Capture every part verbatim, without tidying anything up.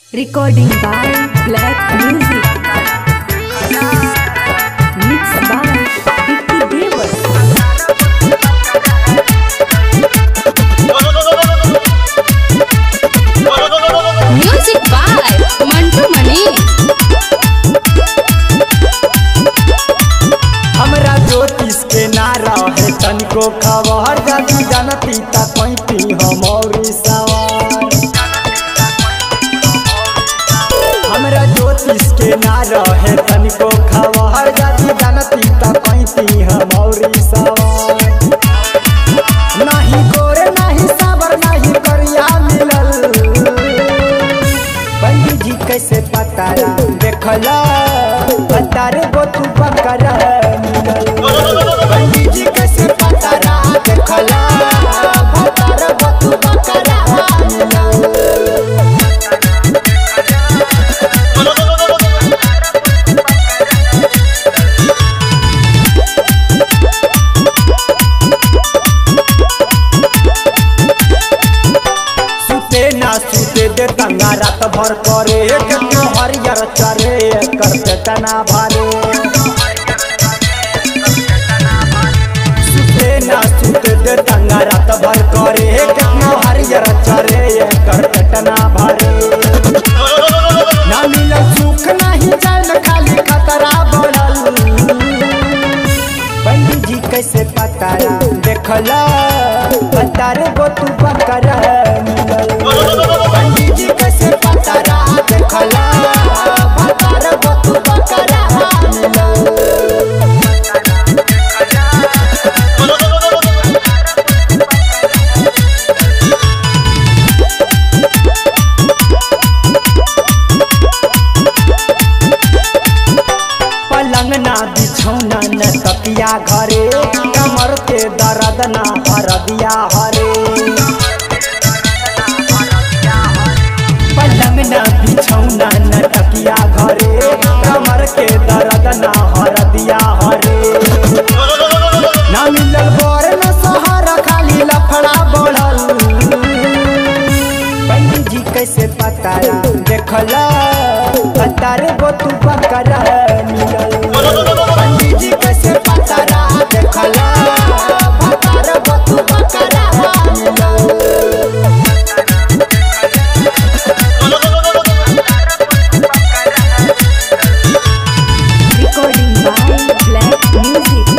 Recording by Black Music. Mixed by Vicky Devas. Music by Mantu Mani. हमरा ज्योतिष के नारा है तनिको खबर जाती जानती ता पैती हमौरी सवार। हमरा ज्योतिष के नारा है तनिको खबर जाती जानती ता पैती हमौरी सवार। नहीं गोरे नहीं साबर नहीं करिया मिलल, पंडित जी कैसे पतारा देखला पतारे गो तू बकरा मिलल। पंडित जी कैसे पतारा देखला पतारे गो तू बकरा मिलल। सुते ना सुते दे तंगा रात भर करे केतनो हरियर चरे करते तना भारे। सुते ना सुते दे तंगा रात भर करे केतनो हरियर चरे करते तना भारे। ना मिले सुख नहीं जान खाली खतरा बढ़ल, पंडित जी कैसे पतारा देखला पतारे गो तू बकरा मिलल। पंडित जी कैसे पतारा देखला पतारे गो तू बकरा मिलल। पलंग ना बिछौना न तकिया घरे कमर के दर्द ना हरदिया हरे। पलंग ना बिछौना न तकिया घरे कमर के दर्द ना हरदिया हरे। ना मिलल बोर न सहारा खाली लफड़ा बढ़ल, पंडित जी कैसे पतारा देखला पतारे गो तू बकरा मिलल। पंडित जी कैसे पतारा देखला पतारे गो तू बकरा मिलल। Recording by Black Music.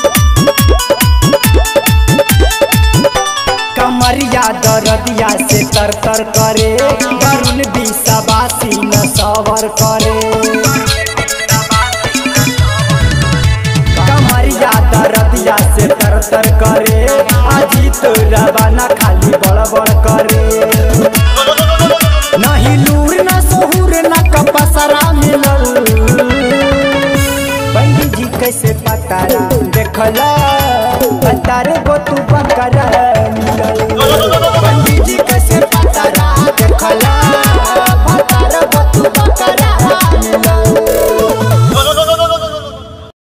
कमरिया दरदिया से तर तर करे वरुण विषवासी न सवर करे। कमरिया दरदिया से तर तर करे अजीत रवाना खाली बड़ बड़ करे।